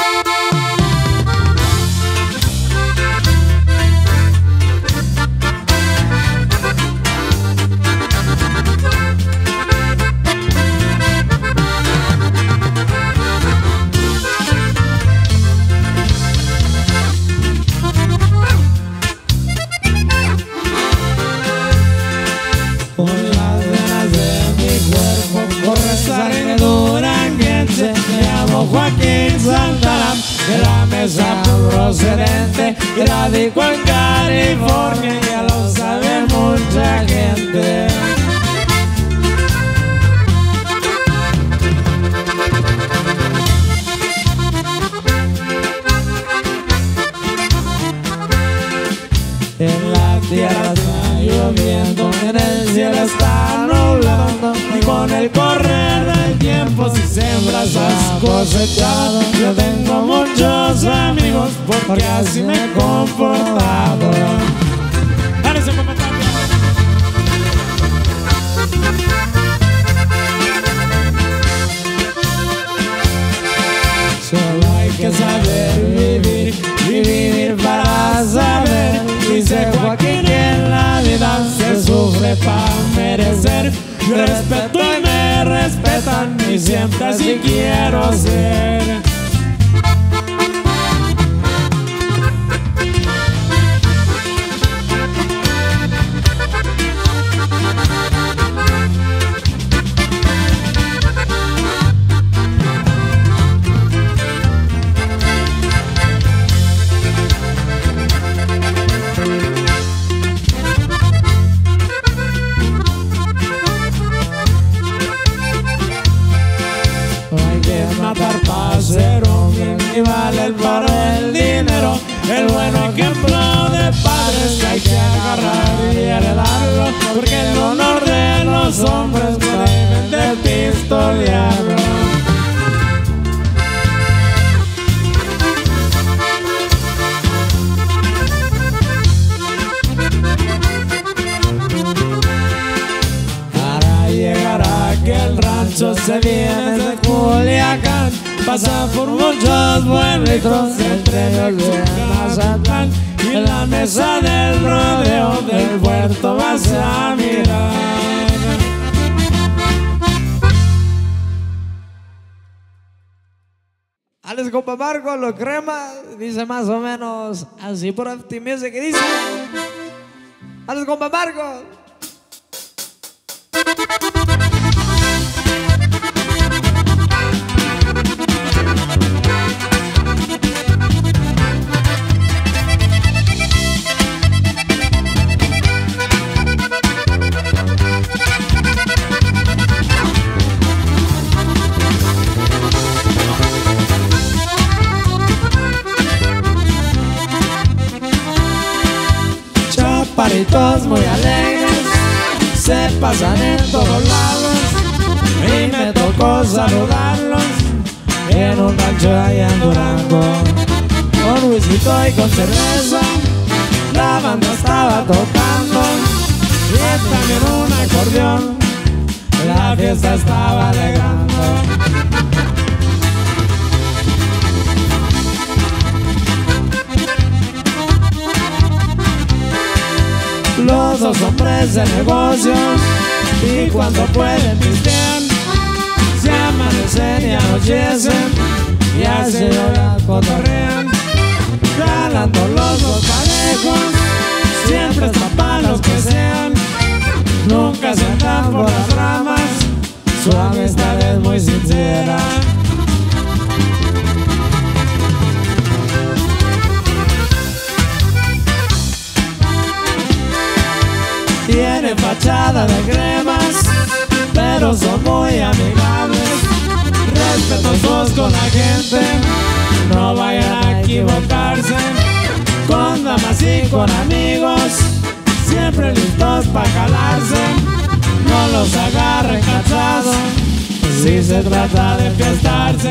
Joaquín Santarán, de la mesa procedente, y radicó en California, ya lo sabe mucha gente. En la tierra está lloviendo, en el cielo está nublado, y con el correr del tiempo si siembras has cosechado. Yo tengo muchos amigos porque así me he comportado. Dale ese comentario. Solo hay que saber vivir, vivir para saber. Dice Joaquín, en la vida se sufre para merecer. Yo respeto y me respetan, y siempre así quiero ser. Matar para ser hombre, y vale por el dinero. El buen ejemplo de padres que hay que agarrar y heredarlo, porque el honor de los hombres no deben de pistolearlo. Para llegar a aquel rancho se viene de Culiacán, pasa por muchos pueblitos, entre ellos de Mazatlán, y en la mesa del rodeo del puerto vas a mirar. Alex compa Marco, lo crema, dice más o menos así por optimismo que dice. Alex compa Marco. Chaparitos muy alegres se pasan en todos lados, y me tocó saludarlos en un rancho allá en Durango. Con whisky y con cerveza la banda estaba tocando, y también un acordeón, la fiesta estaba alegrando. Los dos hombres de negocios, y cuando pueden pistean, se amanecen y anochecen, y así ya cotorrean, jalando los dos parejos, siempre están para los que sean, nunca se andan por las ramas, su amistad es muy sincera. Tienen fachada de cremas, pero son muy amigables, respetuosos con la gente, no vayan a equivocarse. Con damas y con amigos, siempre listos para jalarse, no los agarren cansados si se trata de fiestarse.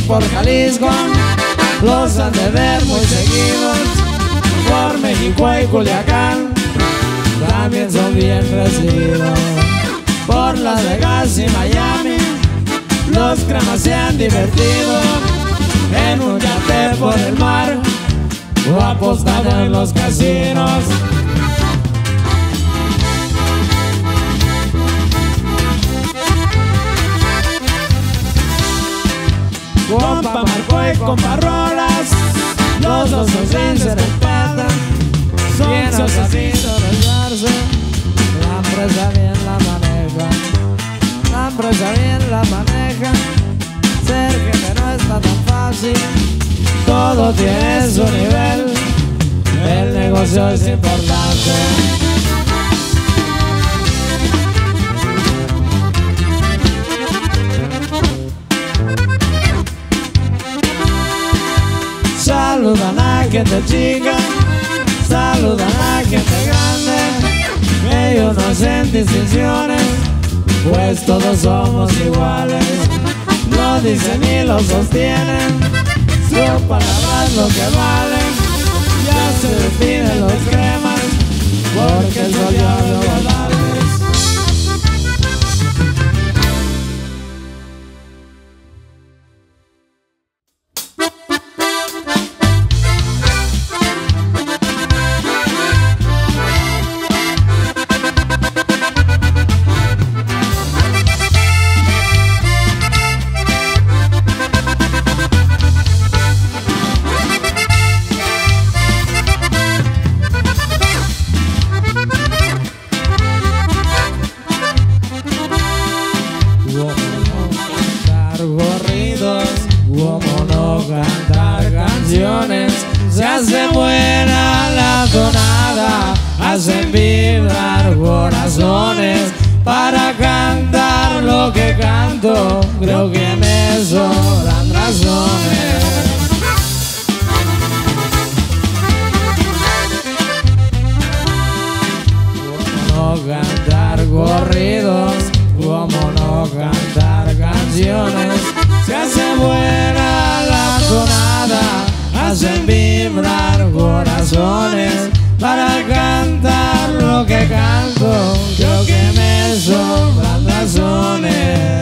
por Jalisco los han de ver muy seguidos. Por México y Culiacán también son bien recibidos. Por Las Vegas y Miami los cremas se han divertido en un yate por el mar o apostado en los casinos. Compa Marco y compa Rolas, los dos son sin se respetan, son socios del darse. La empresa bien la maneja, la empresa bien la maneja. Ser jefe no está tan fácil, todo tiene su nivel, el negocio es importante. Saludan a gente chica, saludan a gente grande. Ellos no hacen distinciones, pues todos somos iguales. Lo dicen y lo sostienen, sus palabras lo que valen. Ya se despiden los cremas, porque el sol ya no darles. Cómo no cantar canciones, se hace buena la tonada, hacen vibrar corazones. Para cantar lo que canto, creo que me sobran razones. Cómo no cantar corridos, cómo no cantar canciones, se hace buena la tonada, hacen vibrar corazones. Para cantar lo que canto, creo que me sobran razones.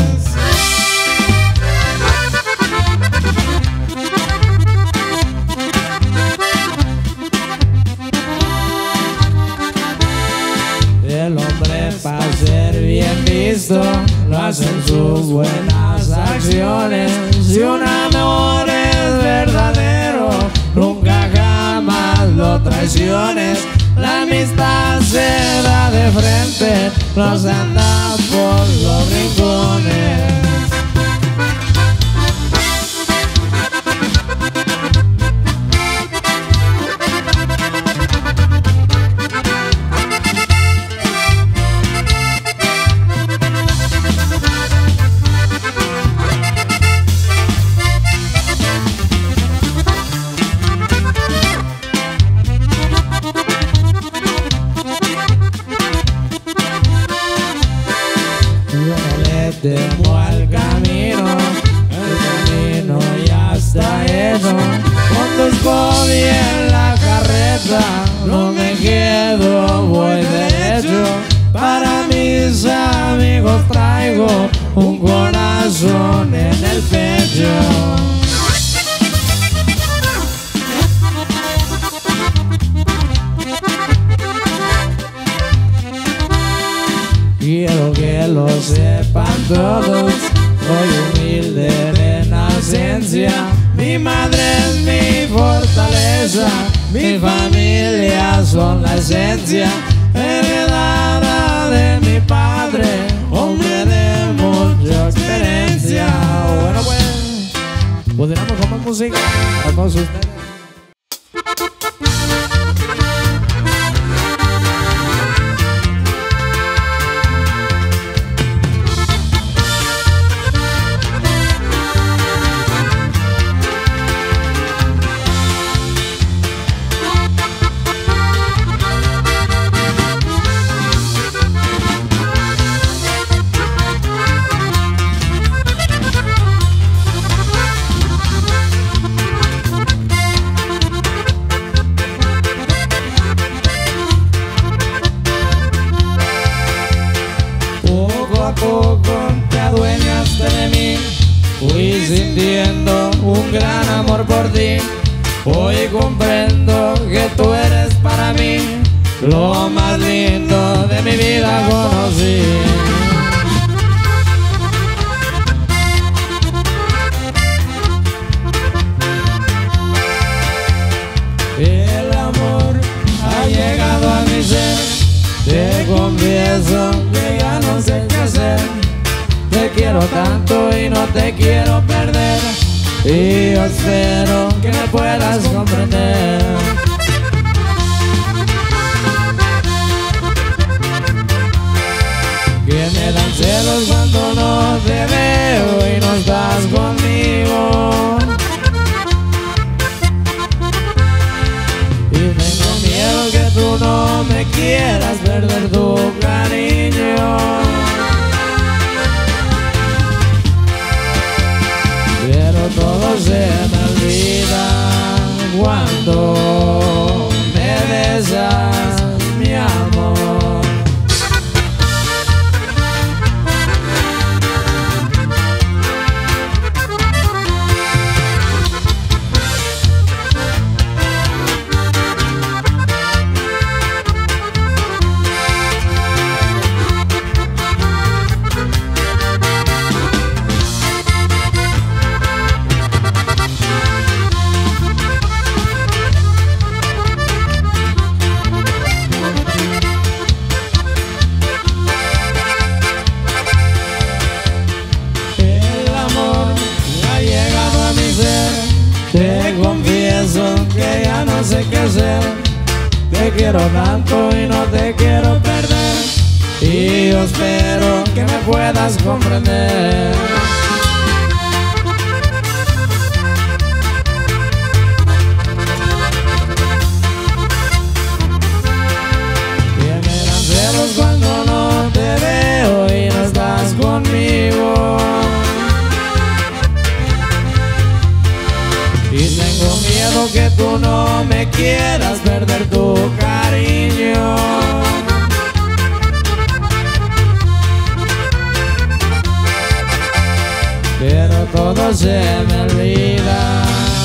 El hombre para ser bien visto lo hacen sus buenas acciones. Si un amor es verdadero, nunca jamás lo traiciones. La amistad se da de frente, no se anda por los rincones. Temo al camino, el camino ya está hecho. Conduzco bien la carreta, no me quedo, voy derecho. Para mis amigos traigo un corazón en el pecho. Quiero que lo sepan todos, soy humilde de nacencia. Mi madre es mi fortaleza, mi familia son la esencia. Heredada de mi padre, hombre de mucha experiencia. Bueno pues, continuamos con más música para todos ustedes. Hoy comprendo que tú eres para mí lo más lindo de mi vida conocí. El amor ha llegado a mi ser. Te confieso que ya no sé qué hacer. Te quiero tanto y no te quiero perder. Y yo espero que me puedas comprender. Que me dan celos cuando no te veo y no estás conmigo. Y tengo miedo que tú no me quieras perder tu cariño. Pero todo se me olvida cuando me besas, mi amor. Te confieso que ya no sé qué hacer. Te quiero tanto y no te quiero perder. Y yo espero que me puedas comprender. Que me dan celos cuando no te veo y no estás conmigo. Y tengo miedo que tú no me quieras perder tu cariño. Pero todo se me olvida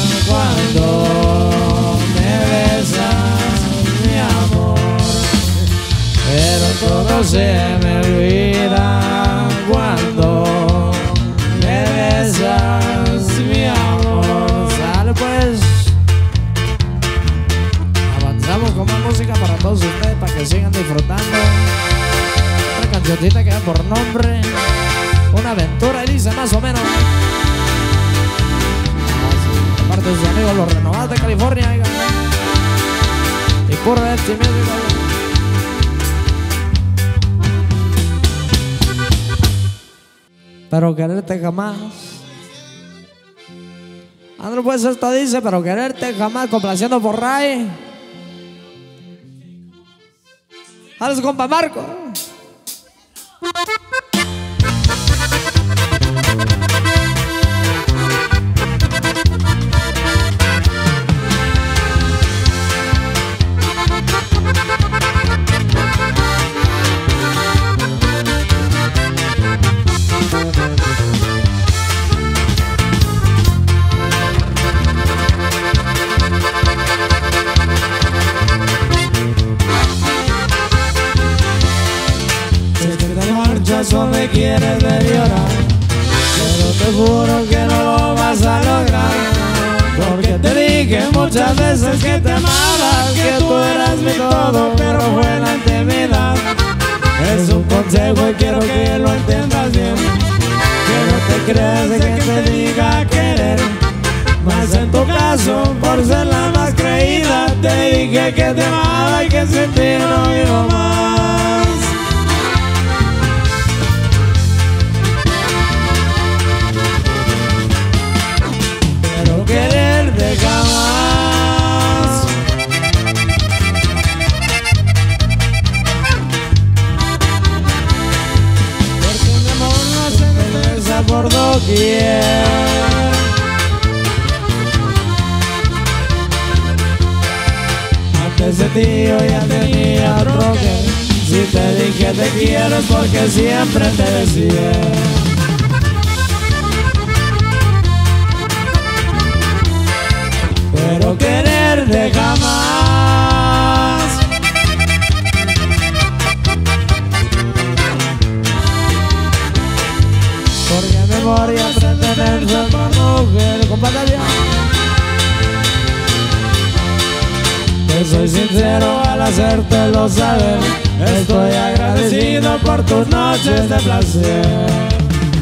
cuando me besas, mi amor. Pero todo se me olvida cuando me besas, mi amor. Pues avanzamos con más música para todos ustedes, para que sigan disfrutando. Una cancioncita que da por nombre Una Aventura, y dice más o menos de parte de sus amigos los Renovados de California, y puro Epsi Music. Pero quererte jamás. Andrés, pues esto dice, pero quererte jamás, complaciendo por Ray. A su compa Marco. Solo me quieres ver llorar, pero te juro que no lo vas a lograr. Porque te dije muchas veces que te amaba, que tú eras mi todo, pero fue la intimidad. Es un consejo y quiero que lo entiendas bien, que no te creas de que te diga querer. Mas en tu caso, por ser la más creída, te dije que te amaba y que sin ti no vivo más. Quererte jamás, porque mi amor no se me besa por doquier. Antes de ti yo ya tenía otro que, si te dije te quiero es porque siempre te decía. Pero que soy sincero al hacértelo saber. Estoy agradecido por tus noches de placer.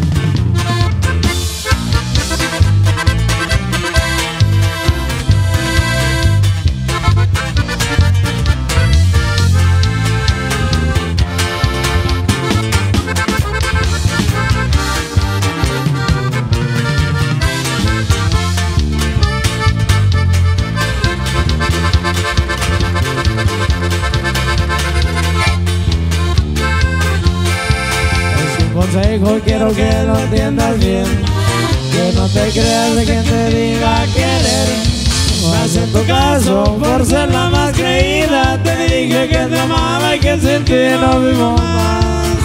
Consejo, quiero que lo entiendas bien, que no te creas de quien te diga querer. Más en tu caso, por ser la más creída, te dije que te amaba y que sin ti no vivo más.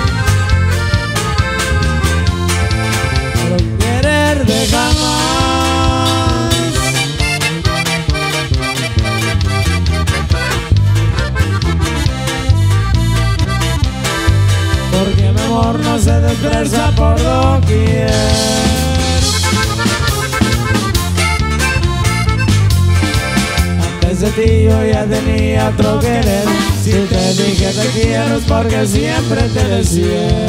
Pero quererte jamás. Porque mi amor no se despreza por doquier. Antes de ti yo ya tenía otro querer. Si te dije te quiero es porque siempre te decía.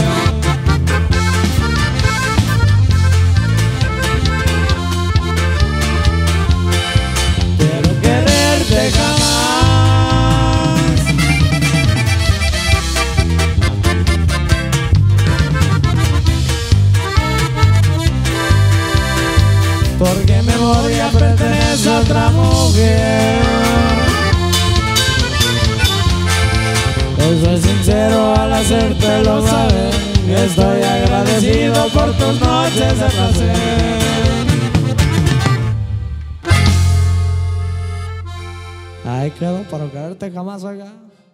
Quiero quererte jamás. Porque mi amor ya pertenece a otra mujer. Soy sincero al hacértelo saber. Estoy agradecido por tus noches de placer. Ahí quedó, para quererte jamás, oiga.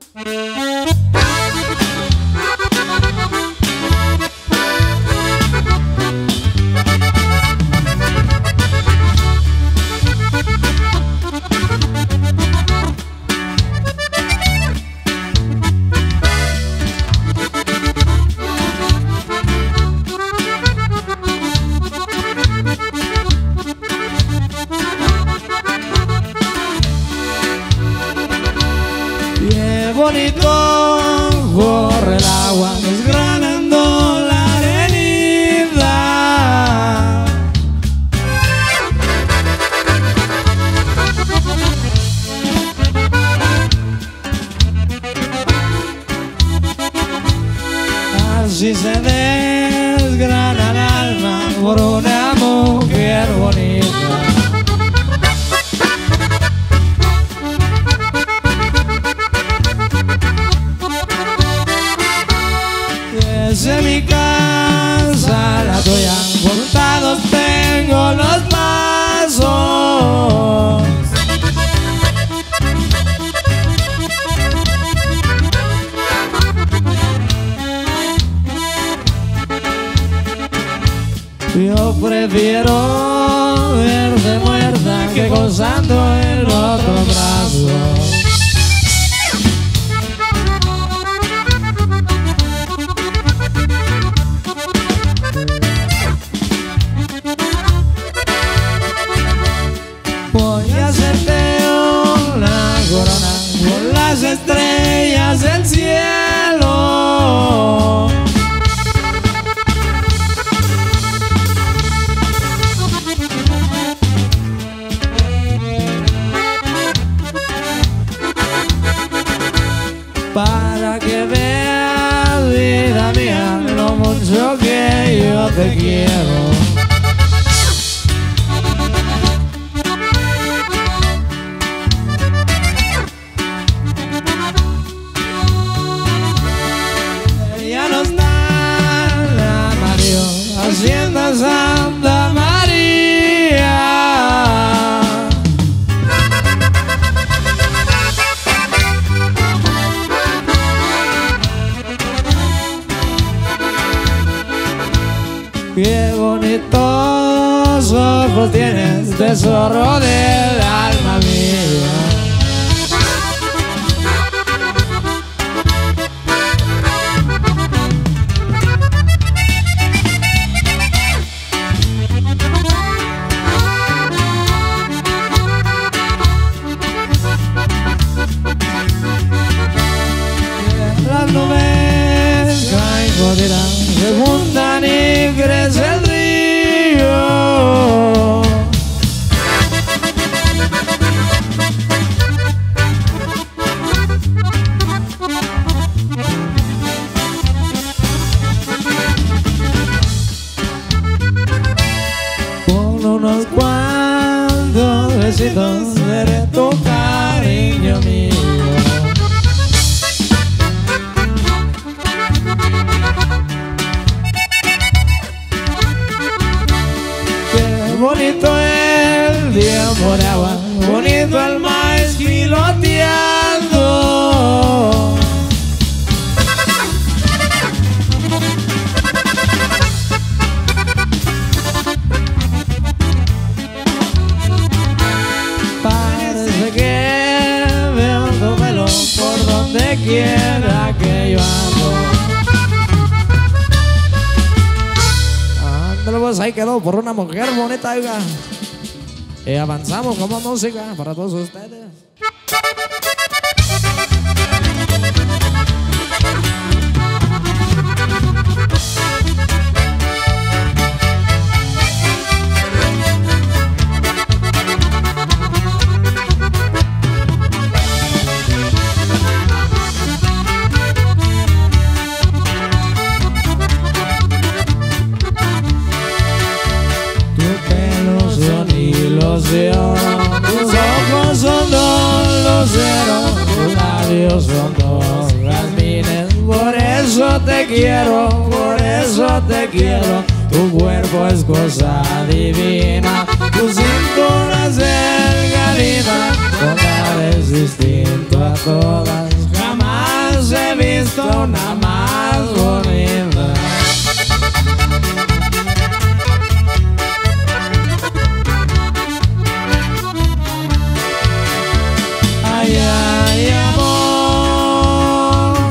Bonito corre el agua desgranando la arenita. Así se desgrana el alma por una mujer bonita. Desde mi casa a la tuya, contados tengo los pasos. Yo prefiero verte muerta que gozando en otro brazo. Voy a hacerte una corona con las estrellas del cielo. Para que veas, vida mía, lo mucho que yo te quiero. Ya no está la María, Hacienda Santa María. Qué bonitos ojos tienes, tesoro del alma mía. quiera que yo ando. Ándale, pues ahí quedó por una mujer bonita, oiga. Y avanzamos como música para todos ustedes. Tus ojos son dos luceros, tus labios son dos jazmines. Por eso te quiero, por eso te quiero. Tu cuerpo es cosa divina, tu cintura es delgadita. Toda es distinto a todas, jamás he visto una más bonita. Ay, ay, amor,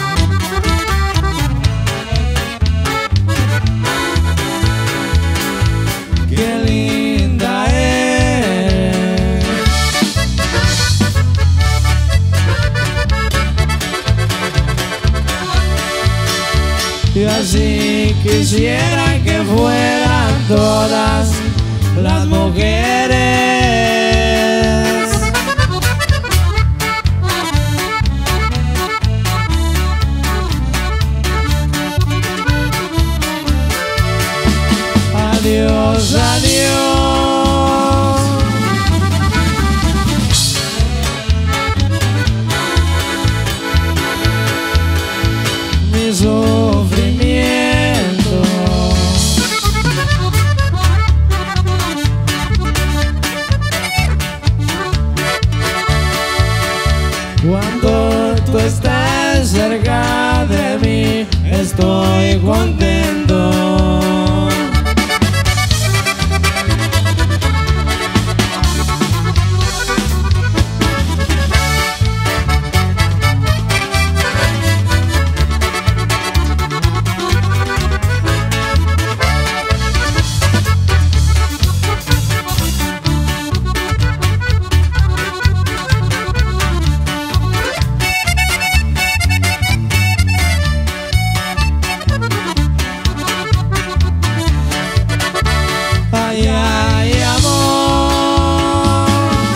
qué linda es. Y así quisiera que fueran todas las mujeres. Adiós, adiós. Mi sufrimiento. Cuando tú estás cerca de mí, estoy contento. Ay, ay, amor,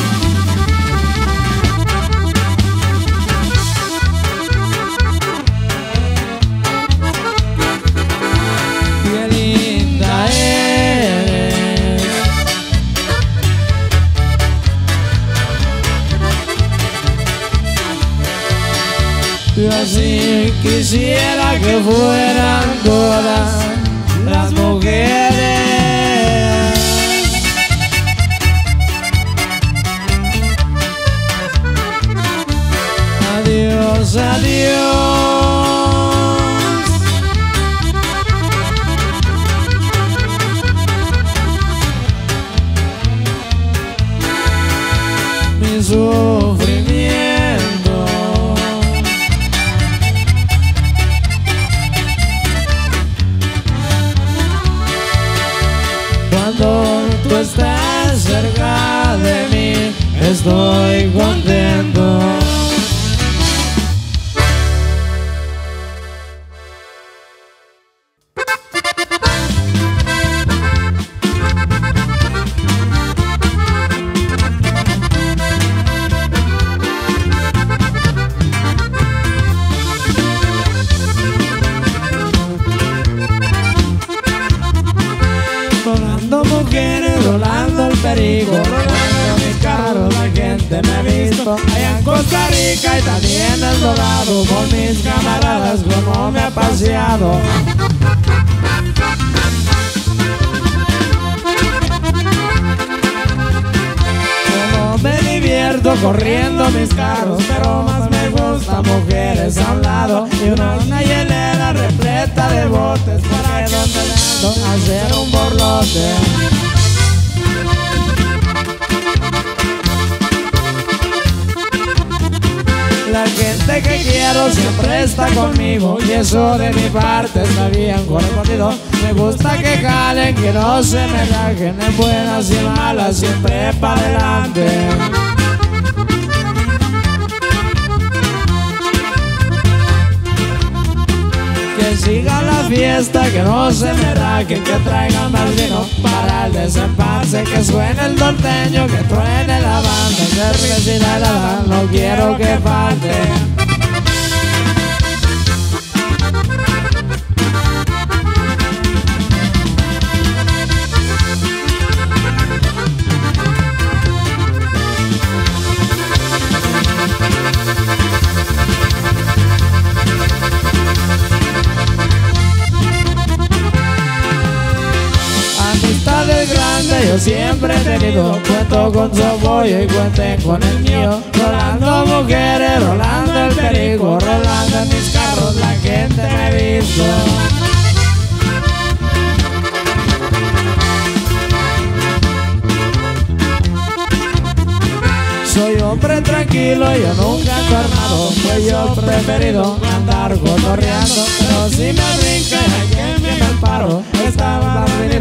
qué linda eres. Y así quisiera que fueran todas las mujeres. Adiós, adiós. Mi sufrimiento. Cuando tú estás cerca de mí, estoy contento. Rolando mujeres, rolando el perico, rolando mis carros, la gente me ha visto allá en Costa Rica y también en El Dorado. Con mis camaradas como me ha paseado. Como me divierto corriendo mis carros, pero más me gusta mujeres a un lado y una hielera repleta de botes para que donde ando hacer un borlote. La gente gente que quiero siempre está conmigo, y eso de mi parte está bien correspondido. Me gusta que jalen, que no se me rajen, en buenas y malas siempre para adelante. Que siga la fiesta, que no se me rajen, que traigan más vino para el desempance, que suene el norteño, que truene la banda, que resina la banda, no quiero que falte. Amistades grandes yo siempre he tenido, cuento con su apoyo y cuenten con el mío. Rolando mujeres, rolando el perico, rolando en mis carros la gente me ha visto. Soy hombre tranquilo, yo nunca ando armado, pues yo preferido andar cotorreando. Pero si me brinca y alguien me amparo, estaba